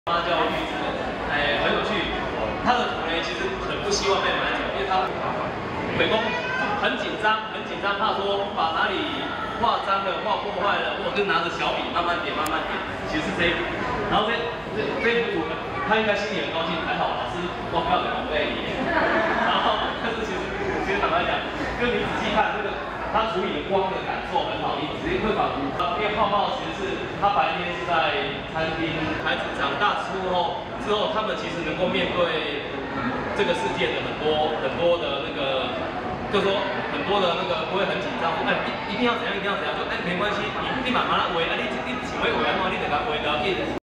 他叫玉子，很有趣。他的图呢，其实很不希望被买走，因为他美工很紧张，怕说把哪里画脏了、画破坏了，或者就拿着小笔慢慢点，其实是这一幅。然后这幅图，他应该心里很高兴，还好老师忘掉了红背影。然后，但是其实坦白讲，跟你仔细看这个。 它处理的光的感受很好，你直接会把因为泡泡其实是他白天是在餐厅，孩子长大之后，他们其实能够面对这个世界的很多的那个，就是说很多的那个不会很紧张，说一定要怎样，就没关系，你慢慢来围，你想要围的话，你得给它围到。